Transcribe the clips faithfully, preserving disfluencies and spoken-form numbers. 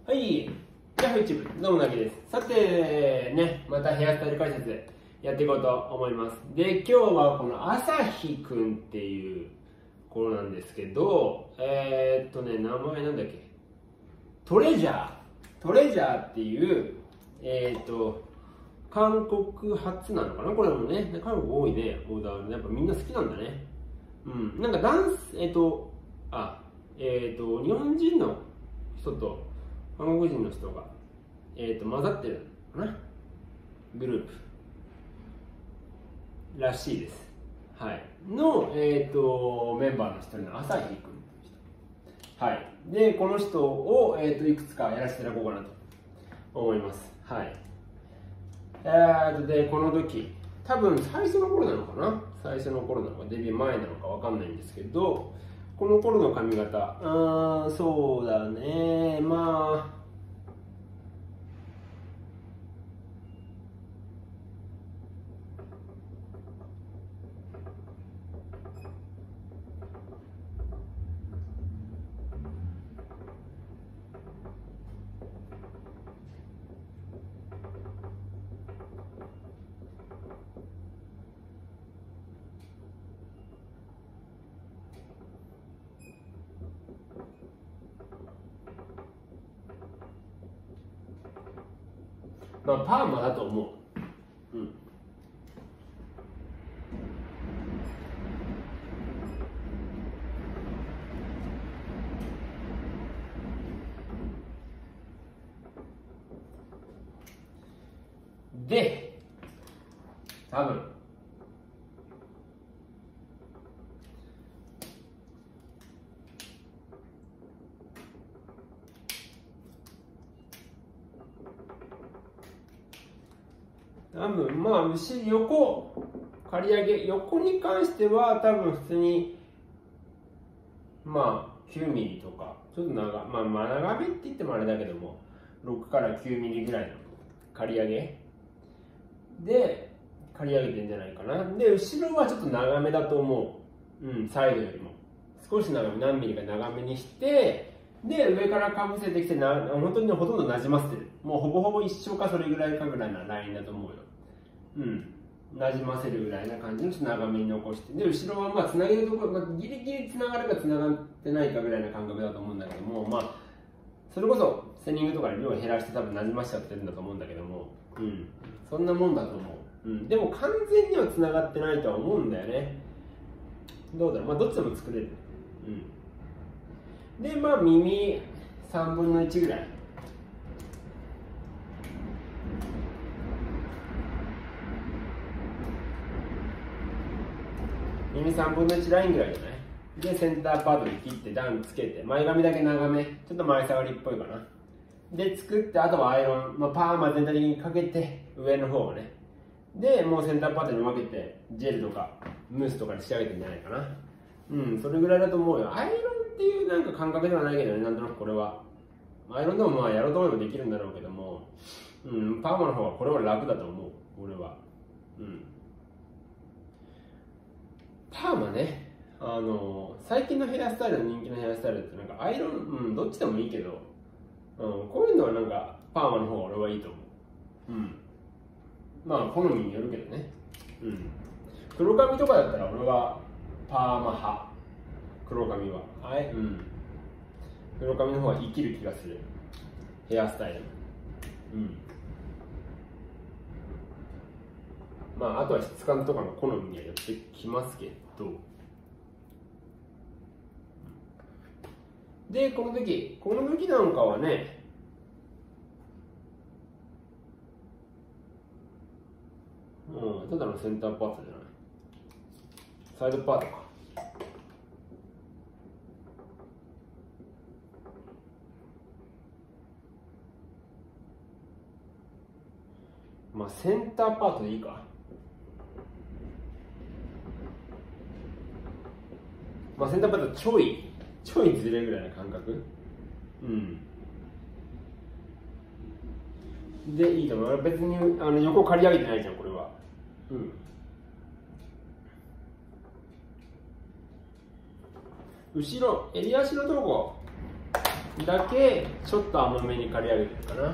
はい、ヤフーチューブ、どうもなぎです。さて、ね、またヘアスタイル解説やっていこうと思います。で、今日はこの朝日くんっていう子なんですけど、えー、っとね、名前なんだっけ、トレジャー、トレジャーっていう、えー、っと、韓国発なのかな、これもね、韓国多いね、オーダー、やっぱみんな好きなんだね。うん、なんかダンス、えー、っと、あ、えー、っと、日本人の人と、韓国人の人が、えー、と混ざってるのかな、グループらしいです。はい。の、えー、とメンバーの一人の朝日くんという人。はい。で、この人を、えー、といくつかやらせていただこうかなと思います。はい。えー、とで、この時、多分最初の頃なのかな、最初の頃なのか、デビュー前なのかわかんないんですけど、この頃の髪型、あー、そうだね、まあ、まあ、パーマだと思う。うん。で、多分多分まあ後横刈り上げ、横に関しては多分普通にまあきゅうミリとか、ちょっと長、まあ、まあ長めって言ってもあれだけどもろくからきゅうミリぐらいの刈り上げで刈り上げてんじゃないかな。で後ろはちょっと長めだと思う。うん、サイドよりも少し長め、何ミリか長めにして、で上からかぶせてきてな、本当にほとんどなじませてる。もうほぼほぼ一緒かそれぐらいかぐらいなラインだと思うよ。うん、なじませるぐらいな感じの長めに残して、で後ろはまあつなげるところ、まあ、ギリギリつながるかつながってないかぐらいな感覚だと思うんだけども、まあそれこそセニングとかで量を減らして多分なじましちゃってるんだと思うんだけども、うん、そんなもんだと思う。うん、でも完全にはつながってないとは思うんだよね。どうだろう、まあどっちでも作れる。うん、でまあ耳さんぶんのいちぐらい。耳さんぶんのいちラインぐらいじゃない。でセンターパートに切って段つけて、前髪だけ長め、ちょっと前触りっぽいかな。で作って、あとはアイロン、まあ、パーマ全体的にかけて上の方をね、でもうセンターパートに分けてジェルとかムースとかに仕上げてんじゃないかな。うん、それぐらいだと思うよ。アイロンっていうなんか感覚ではないけどね、なんとなくこれはアイロンでもまあやろうと思えばできるんだろうけども、うん、パーマの方がこれは楽だと思う、俺は。うん、パーマね、あの最近のヘアスタイルの人気のヘアスタイルってなんかアイロン、うん、どっちでもいいけど、うん、こういうのはなんかパーマの方が俺はいいと思う。うん、まあ好みによるけどね。うん、黒髪とかだったら俺はパーマ派。黒髪はあい、うん、黒髪の方が生きる気がする、ヘアスタイル。うん、まああとは質感とかの好みにはよってきますけど、でこの時この時なんかはね、うん、ただのセンターパートじゃない、サイドパートか。まあセンターパートでいいか。まあセンターパートちょいちょいずれぐらいの感覚。うんでいいと思う。別にあの横刈り上げてないじゃんこれは。うん、後ろ襟足のとこだけちょっと甘めに刈り上げてるかな。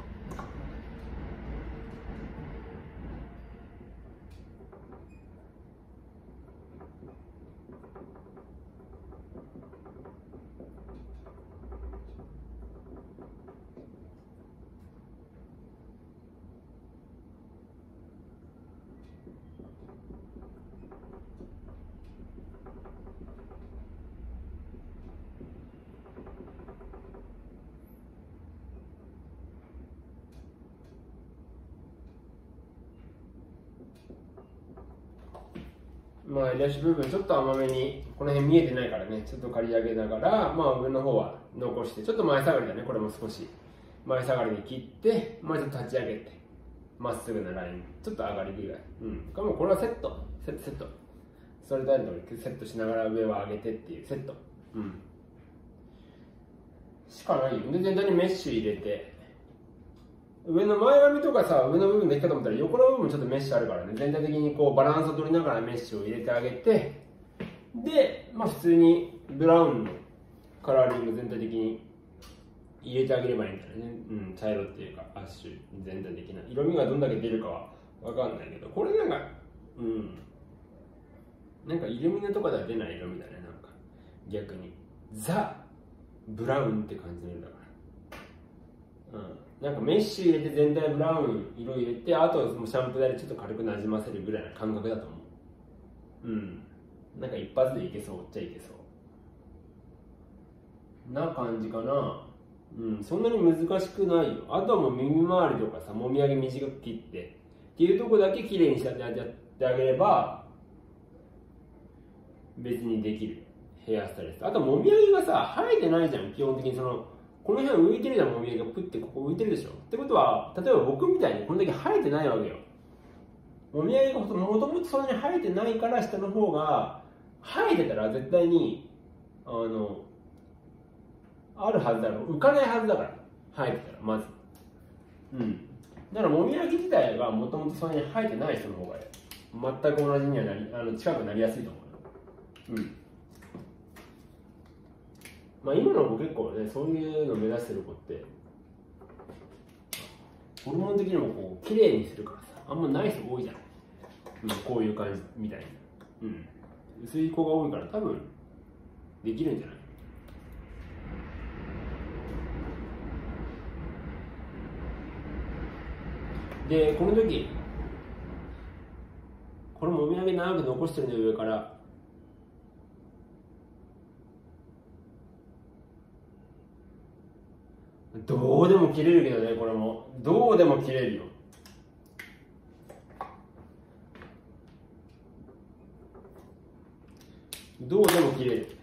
まあ、襟足部分ちょっと甘めに、この辺見えてないからね、ちょっと刈り上げながら、まあ上の方は残して、ちょっと前下がりだね、これも少し前下がりに切って、まあちょっと立ち上げて、まっすぐなライン、ちょっと上がりぐらい。うん。かもこれはセット、セット、セット。それである通りセットしながら上は上げてっていうセット。うん。しかないよ。で、全体にメッシュ入れて、上の前髪とかさ、上の部分できたと思ったら横の部分ちょっとメッシュあるからね、全体的にこうバランスを取りながらメッシュを入れてあげて、で、まあ普通にブラウンのカラーリング全体的に入れてあげればいいんだよね。うん、茶色っていうか、アッシュ全体的な。色味がどんだけ出るかはわかんないけど、これなんか、うん。なんかイルミネとかでは出ない色味だね、なんか。逆に。ザ・ブラウンって感じの色だから。うん。なんかメッシュ入れて全体ブラウン色入れて、あとはもうシャンプー台でちょっと軽くなじませるぐらいな感覚だと思う。うん。なんか一発でいけそうっちゃいけそうな感じかな。うん、そんなに難しくないよ。あとはもう耳周りとかさ、もみあげ短く切ってっていうとこだけ綺麗にしてやってあげれば別にできるヘアスタイルです。あともみあげがさ生えてないじゃん。基本的にそのこの辺浮いてるじゃん。もみあげがプッてここ浮いてるでしょ。ってことは例えば僕みたいにこんだけ生えてないわけよ。もみあげがもともとそんなに生えてないから下の方が生えてたら絶対にあのあるはずだろう。浮かないはずだから生えてたらまず。うんだからもみあげ自体がもともとそんなに生えてない人の方が全く同じにはなりあの近くなりやすいと思う。うんまあ今の子結構ねそういうのを目指してる子ってホルモン的にもこう綺麗にするからさあんまない人多いじゃん、うん、こういう感じみたいに、うん、薄い子が多いから多分できるんじゃない。でこの時これもみあげ長く残してるの上からどうでも切れるけどね。これもどうでも切れるよ。どうでも切れる。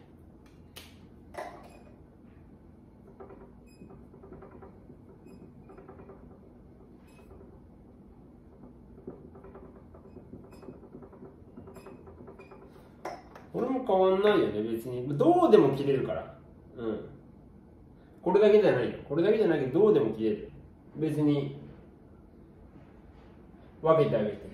これも変わんないよね別に。どうでも切れるからうんこれだけじゃないよ。これだけじゃないけどどうでも切れる。別に分けてあげて。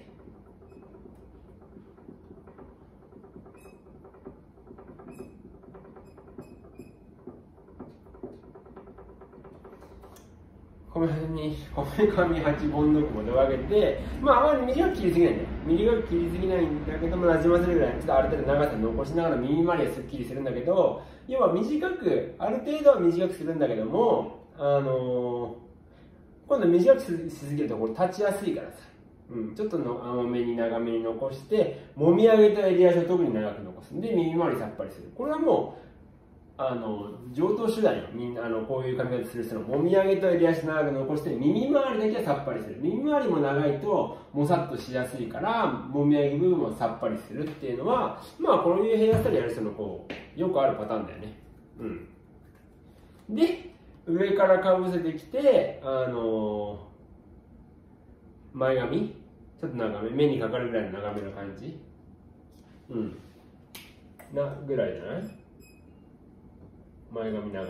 こめかみ、こめかみはちぼんのくまで分けて、まああまり短く切りすぎないんだよ。短く切りすぎないんだけども、なじませるぐらい、ちょっとある程度長さ残しながら耳周りはすっきりするんだけど、要は短く、ある程度は短くするんだけども、あのー、今度短くしすぎるとこれ立ちやすいからさ、うん、ちょっとの甘めに長めに残して、もみあげた襟足を特に長く残すんで、耳周りさっぱりする。これはもう、あの上等手段よ。みんなあのこういう髪型する人のもみあげと襟足長く残して耳周りだけはさっぱりする。耳周りも長いともさっとしやすいからもみあげ部分もさっぱりするっていうのはまあこういうヘアスタイルやる人のこうよくあるパターンだよね。うんで上からかぶせてきてあの前髪ちょっと長め目にかかるぐらいの長めの感じうんなぐらいじゃない。前髪長め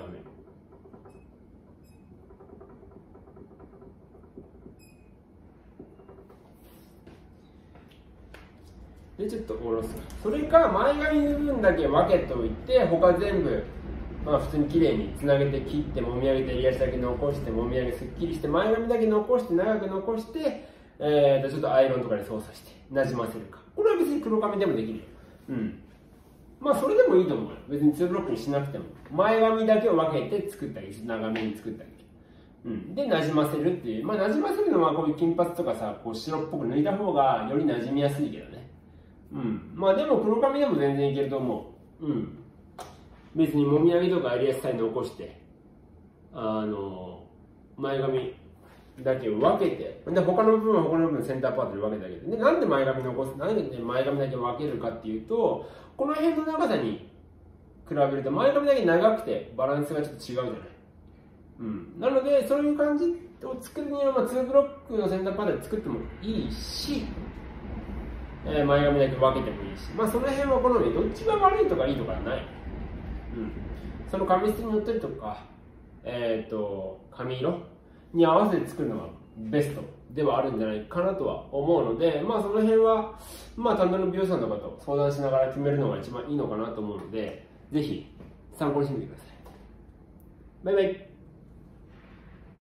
でちょっと下ろす。それか前髪部分だけ分けておいて他全部まあ普通に綺麗につなげて切ってもみ上げて襟足だけ残してもみ上げすっきりして前髪だけ残して長く残して、えー、とちょっとアイロンとかで操作してなじませるか。これは別に黒髪でもできるよ。うんまあそれでもいいと思うよ。別にツーブロックにしなくても前髪だけを分けて作ったり長めに作ったり、うん、でなじませるっていう。まあなじませるのはこういう金髪とかさこう白っぽく抜いた方がよりなじみやすいけどね。うんまあでも黒髪でも全然いけると思う。うん別にもみあげとか襟足さえ残してあの前髪だけを分けてで他の部分は他の部分センターパートで分けてあげる。でなんで前髪残すなんで前髪だけ分けるかっていうとこの辺の長さに比べると前髪だけ長くてバランスがちょっと違うじゃない。うん、なのでそういう感じを作るには、まあ、ツーブロックのセンターパートで作ってもいいし、えー、前髪だけ分けてもいいし、まあその辺は好み。どっちが悪いとかいいとかはない。うん、その髪質によったりとか、えー、と髪色に合わせて作るのがベストではあるんじゃないかなとは思うので、まあその辺は、まあ担当の美容師さんとかと相談しながら決めるのが一番いいのかなと思うので、ぜひ参考にしてみてください。バイバイ。